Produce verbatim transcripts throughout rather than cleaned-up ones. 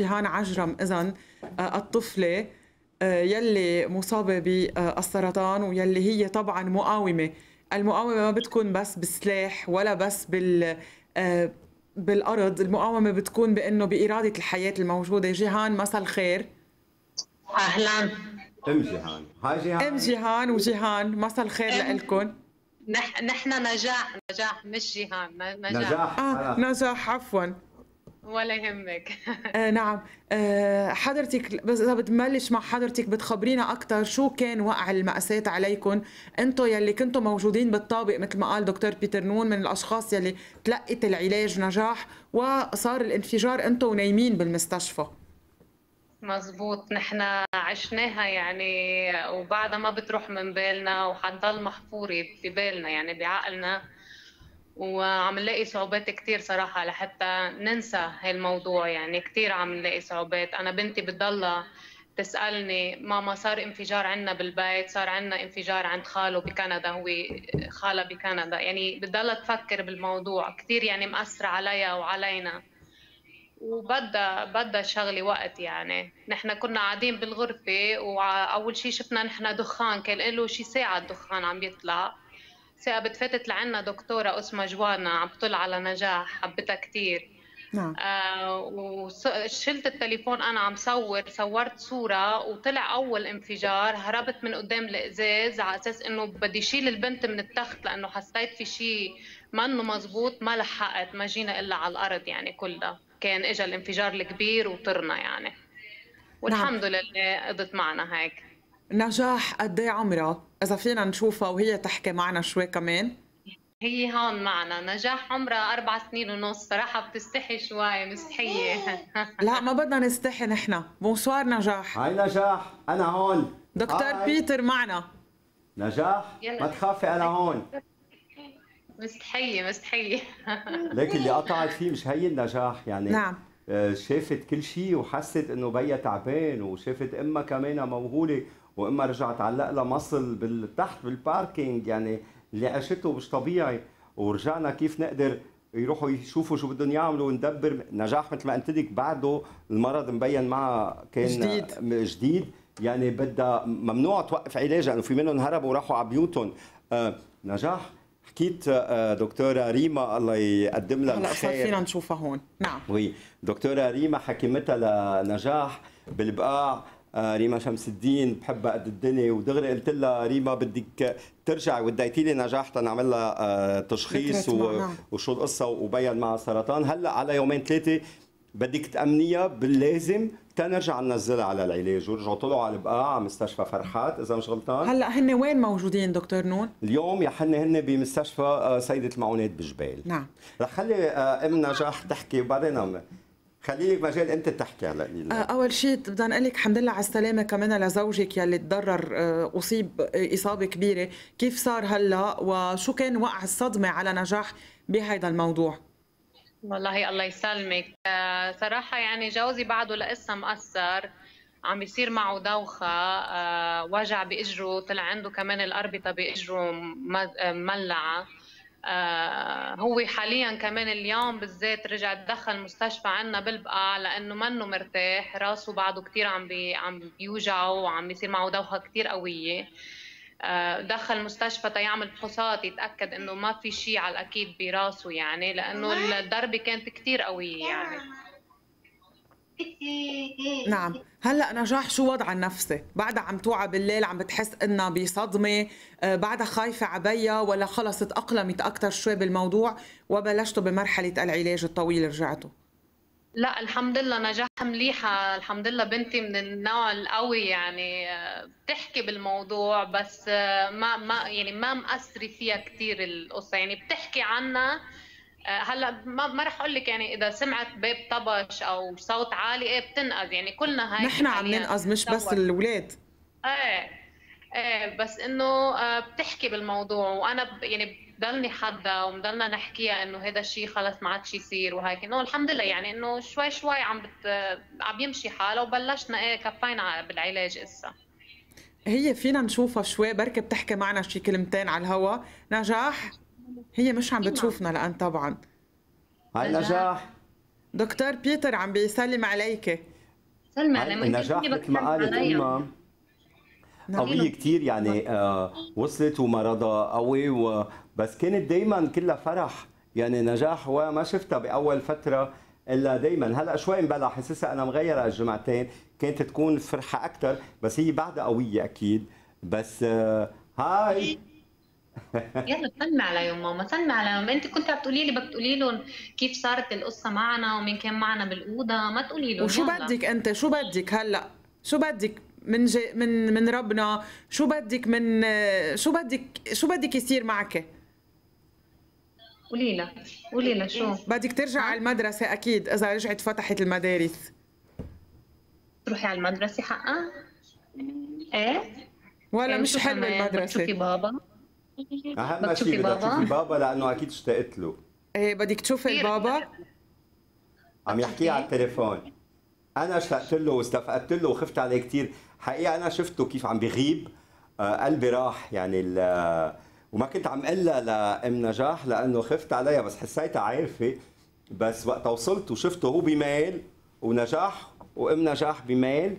جيهان عجرم إذن الطفلة يلي مصابة بالسرطان ويلي هي طبعا مقاومة. المقاومة ما بتكون بس بالسلاح ولا بس بال بالأرض، المقاومة بتكون بأنه بإرادة الحياة الموجودة. جيهان مساء الخير. أهلا ام جيهان. هاي جيهان. ام جيهان وجيهان مساء الخير لكم. نح نحن نجاح نجاح مش جيهان. نجاح نجاح آه نجاح عفوا. ولا يهمك. آه نعم. آه حضرتك بس إذا بتبلش مع حضرتك بتخبرينا أكثر شو كان وقع المأساة عليكم أنتم يلي كنتم موجودين بالطابق مثل ما قال دكتور بيتر نون، من الأشخاص يلي تلقت العلاج نجاح وصار الانفجار أنتم نايمين بالمستشفى. مزبوط، نحن عشناها يعني وبعدها ما بتروح من بالنا وحتضل محفورة ببالنا يعني بعقلنا، وعم نلاقي صعوبات كتير صراحة لحتى ننسى هالموضوع. يعني كتير عم نلاقي صعوبات. أنا بنتي بتضلها تسألني ماما صار انفجار عنا بالبيت، صار عنا انفجار عند خاله بكندا، هو خالة بكندا، يعني بتضلها تفكر بالموضوع كتير، يعني مأثرة عليها وعلينا، وبدها بدها شغلة وقت. يعني نحن كنا قاعدين بالغرفة وأول شي شفنا نحن دخان، كان له شي ساعة الدخان عم بيطلع. ثاقبت فتت لعنا دكتورة اسمها جوانا عم بتطل على نجاح، حبتها كتير. نعم. آه وشلت التليفون أنا عم صور، صورت صورة وطلع أول انفجار، هربت من قدام الإزاز على أساس إنه بدي شيل البنت من التخت لأنه حسيت في شي منه مزبوط، ما لحقت، ما جينا إلا على الأرض يعني كلها. كان إجا الانفجار الكبير وطرنا يعني، والحمد نعم. لله قضت معنا هيك. نجاح قد ايه عمرها؟ إذا فينا نشوفها وهي تحكي معنا شوي كمان. هي هون معنا. نجاح عمرها أربع سنين ونص، صراحة بتستحي شوي، مستحية. لا ما بدنا نستحي نحن. بونسوار نجاح. هاي نجاح، أنا هون. دكتور هاي. بيتر معنا. نجاح ما تخافي أنا هون. مستحية مستحية. ليك اللي قطعت فيه مش هي النجاح يعني. نعم. شافت كل شيء وحست انه بيها تعبان، وشافت امها كمان موهوله، وامها رجعت علق لها مصل بالتحت بالباركينج، يعني اللي عاشته مش طبيعي. ورجعنا كيف نقدر يروحوا يشوفوا شو بدهم يعملوا وندبر. نجاح مثل ما قلت لك بعده المرض مبين معها كان جديد جديد، يعني بدها ممنوع توقف علاجها لانه في منهم هربوا وراحوا على بيوتهم. آه نجاح حكيت دكتورة ريما الله يقدم لها الخير. هلا صار فينا نشوفها هون. نعم. وي دكتورة ريما حكمتها لنجاح بالبقاع. ريما شمس الدين بحبها قد الدنيا، ودغري قلت لها ريما بدك ترجعي وديتي لي نجاح تنعمل لها تشخيص و... نعم. وشو القصه، وبين معها سرطان. هلا على يومين ثلاثه بدك تأمنيها باللازم تنرجع ننزلها على العلاج. ورجعوا طلعوا على البقاع على مستشفى فرحات اذا مش غلطان. هلا هن وين موجودين دكتور نون؟ اليوم يا حني هن بمستشفى سيدة المعونات بجبال. نعم. رح خلي ام نجاح تحكي وبعدين خلي لك مجال انت تحكي. على اول شيء بدنا نقول لك الحمد لله على السلامه كمان لزوجك يلي تضرر، اصيب اصابه كبيره. كيف صار هلا وشو كان وقع الصدمه على نجاح بهذا الموضوع؟ والله الله يسلمك. صراحة يعني جوزي بعده لسه مأثر، عم يصير معه دوخة، أه وجع بإجره، طلع عنده كمان الأربطة بإجره مولعة. أه هو حاليا كمان اليوم بالذات رجع تدخل مستشفى عنا بالبقاع لأنه منه مرتاح، راسه بعده كتير عم بي عم بيوجعه وعم يصير معه دوخة كتير قوية. دخل مستشفى تيعمل فحوصات يتأكد انه ما في شيء على الأكيد براسه، يعني لأنه الضربة كانت كتير قوية يعني. نعم. هلا نجاح شو وضعها النفسي؟ بعدها عم توعى بالليل، عم بتحس انها بصدمة، بعدها خايفة عبيها، ولا خلص تأقلمت أكثر شوي بالموضوع وبلشتوا بمرحلة العلاج الطويل رجعتوا؟ لا الحمد لله نجاح مليحة، الحمد لله. بنتي من النوع القوي يعني بتحكي بالموضوع، بس ما ما يعني ما مأثرة فيها كثير القصة، يعني بتحكي عنها. هلا ما ما رح اقول لك يعني اذا سمعت باب طبش او صوت عالي ايه بتنقذ، يعني كلنا هيك نحن عم ننقذ مش بس الاولاد. ايه ايه بس انه بتحكي بالموضوع، وانا يعني بضلني حدا ومضلنا نحكيها انه هذا الشيء خلص ما عاد شي يصير وهيك. انه الحمد لله يعني انه شوي شوي عم بت... عم يمشي حاله، وبلشنا ايه كفينا بالعلاج اسا. هي فينا نشوفها شوي بركي بتحكي معنا شي كلمتين على الهوا؟ نجاح هي مش عم بتشوفنا لأن طبعا. هاي نجاح. دكتور بيتر عم بيسلم عليك. سلمي هاي علي، ما انت النجاح اللي مثل ما بتسلم قالت عليا. امها نعم. قوية كتير، يعني آه وصلت ومرضها قوي و... بس كانت دايما كلها فرح، يعني نجاح وما شفتها بأول فترة إلا دايما. هلا شوي مبلع حسسها أنا مغيرة الجمعتين، كانت تكون فرحة أكثر، بس هي بعدها قوية أكيد. بس آه هاي يلا سلمي عليهم ماما، سلمي عليهم. انت كنت عم تقولي لي بدك تقولي لهم كيف صارت القصه معنا ومين كان معنا بالاوضه، ما تقولي لهم وشو يلا. بدك انت؟ شو بدك هلا؟ شو بدك من جي من من ربنا؟ شو بدك من شو بدك شو بدك يصير معك؟ قولي لها، قولي لها شو بدك ترجع على ها؟ المدرسة أكيد إذا رجعت فتحت المدارس. تروحي على المدرسه حقا؟ ايه. ولا ايه مش وشو حلوة كمان بدك المدرسة؟ تشوفي بابا؟ أهم بدك تشوفي شيء بدها تشوفي بابا؟ بابا، لأنه أكيد اشتقت له. إيه بدك تشوفي كثير البابا؟ عم بدك يحكيها على تشوفيه؟ التليفون. أنا اشتقت له واستفقدت له وخفت عليه كثير، حقيقة أنا شفته كيف عم بيغيب، آه قلبي راح يعني ال- وما كنت عم قلها لأم نجاح لأنه خفت عليها، بس حسيتها عارفة. بس وقت وصلت وشفته هو بميل ونجاح وام نجاح بميل،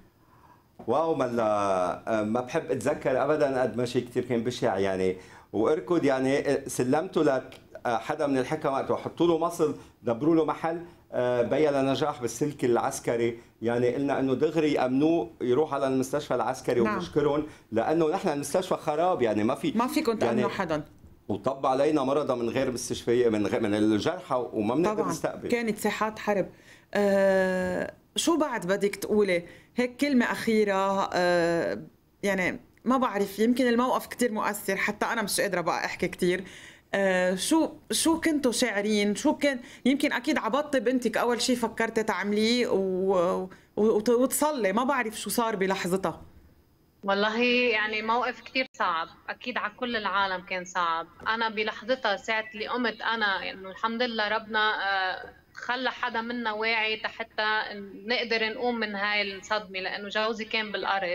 واو ملا. آه، ما بحب اتذكر ابدا قد ما شيء كثير كان بشع يعني. واركض يعني سلمته لحدا من الحكم وقت حطوا له مصل، دبروا له محل، آه، بيا لنجاح بالسلك العسكري، يعني قلنا انه دغري يامنوه يروح على المستشفى العسكري نعم. وبنشكرهم لانه نحن المستشفى خراب، يعني ما في ما فيكم تأمنوا يعني. حدا. وطب علينا مرضى من غير مستشفيات، من غير من الجرحى، وما بنقدر طبعا نستقبل. كانت ساحات حرب. آه شو بعد بدك تقولي؟ هيك كلمة أخيرة. آه يعني ما بعرف، يمكن الموقف كتير مؤثر حتى أنا مش قادرة بقى أحكي كتير. آه شو شو كنتوا شاعرين؟ شو كان يمكن أكيد عبطي بنتك أول شي فكرتي تعمليه و... و... وتصلي، ما بعرف شو صار بلحظتها. والله يعني موقف كتير صعب، أكيد على كل العالم كان صعب. أنا بلحظتها ساعة اللي قمت أنا إنه الحمد لله ربنا آه، خلى حدا منا واعي حتى نقدر نقوم من هاي الصدمة، لأنه جوزي كان بالأرض.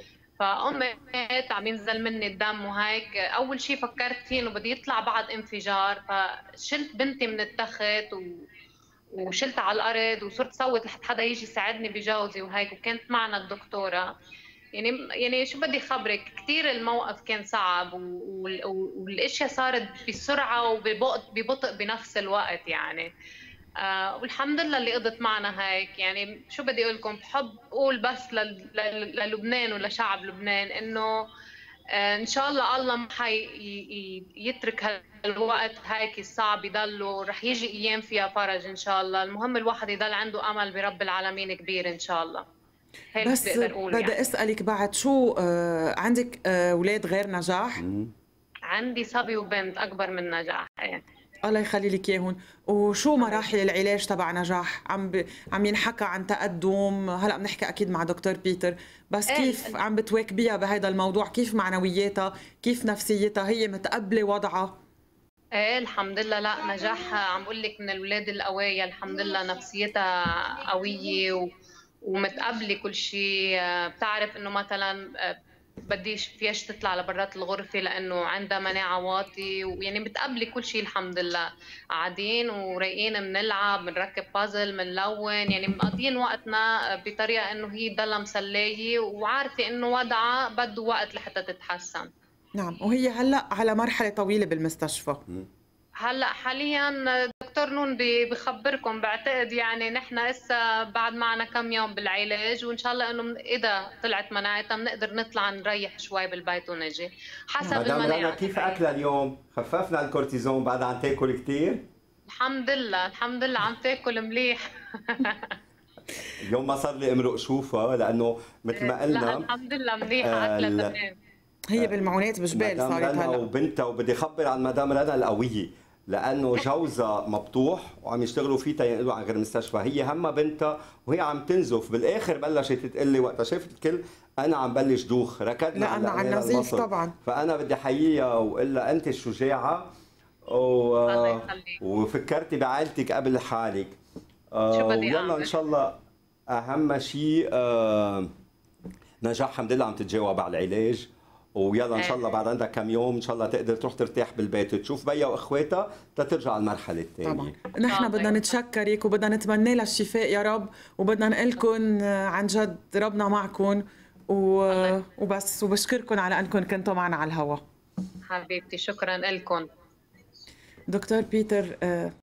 فقمت عم ينزل مني الدم وهيك، أول شي فكرت فيه إنه بدي يطلع بعد انفجار، فشلت بنتي من التخت و... وشلتها على الأرض وصرت صوت لحد حدا يجي يساعدني بجوزي وهيك، وكانت معنا الدكتورة. يعني يعني شو بدي خبرك، كثير الموقف كان صعب وال- والاشياء صارت بسرعه وببطء ببطء بنفس الوقت يعني. آه والحمد لله اللي قضت معنا هيك. يعني شو بدي اقول لكم، بحب اقول بس لل- لل- للبنان ولشعب لبنان انه آه ان شاء الله الله ما حي ي- ي- يترك هالوقت هيك الصعب، يضلوا رح يجي ايام فيها فرج ان شاء الله. المهم الواحد يضل عنده امل برب العالمين كبير ان شاء الله. هيك بس بقدر اقول بدي يعني. أسألك بعد، شو آه عندك آه أولاد غير نجاح؟ عندي صبي وبنت اكبر من نجاح. ايه. الله يخلي لك اياهم. وشو مراحل العلاج تبع نجاح؟ عم ب... عم ينحكى عن تقدم، هلا بنحكي اكيد مع دكتور بيتر، بس ايه كيف ال- عم بتواكبيها بهذا الموضوع؟ كيف معنوياتها؟ كيف نفسيتها؟ هي متقبله وضعها؟ ايه الحمد لله. لا نجاح عم بقول لك من الاولاد القوية، الحمد لله نفسيتها قوية و... ومتقبلة كل شيء. آه، بتعرف انه مثلا آه، بديش فيش تطلع لبرات الغرفة لانه عندها مناعة واطي، ويعني متقبلة كل شيء الحمد لله. قاعدين ورايقين بنلعب بنركب بازل بنلون، يعني مقضيين وقتنا بطريقة انه هي تضلها مسلية وعارفة انه وضعها بده وقت لحتى تتحسن. نعم. وهي هلا على مرحله طويله بالمستشفى. هلا حاليا دكتور نون بي- بخبركم، بعتقد يعني نحن هسه بعد معنا كم يوم بالعلاج، وان شاء الله انه من- اذا طلعت مناعتها بنقدر نطلع نريح شوي بالبيت ونجي حسب مدام رنا المناعه كيف تبعي. اكلها اليوم؟ خففنا الكورتيزون بعد عم تاكل كثير؟ الحمد لله الحمد لله عم تاكل مليح. اليوم ما صار لي امرق شوفها لانه مثل ما لا قلنا الحمد لله منيحه آه، اكلها ال- تمام. هي بالمعونات بجبال مدام صارت رنا هلا. وبنتها، وبدي خبر عن مدام رنا القوية لأنه جوزها مبطوح وعم يشتغلوا فيه تينقلوا على غير مستشفى، هي همها بنتها وهي عم تنزف. بالآخر بلشت تقول لي وقتها شافت الكل أنا عم بلش دوخ، ركضنا لأنه على على النزيف المصل. طبعا. فأنا بدي أحييها وأقول لها أنت الشجاعة و... الله يخليك. وفكرتي بعائلتك قبل حالك. شو آه، بدي ويلا إن اعمل؟ شاء الله. أهم شيء آه، نجاح الحمد لله عم تتجاوب على العلاج، ويلا ان شاء الله إيه. بعد عندك كم يوم ان شاء الله تقدر تروح ترتاح بالبيت وتشوف بيها واخواتها تترجع على المرحله الثانيه. طبعا نحن بدنا نتشكرك وبدنا نتمنى لها الشفاء يا رب، وبدنا نقول لكم عن جد ربنا معكم و... وبس، وبشكركم على انكم كنتوا معنا على الهواء. حبيبتي شكرا لكم. دكتور بيتر،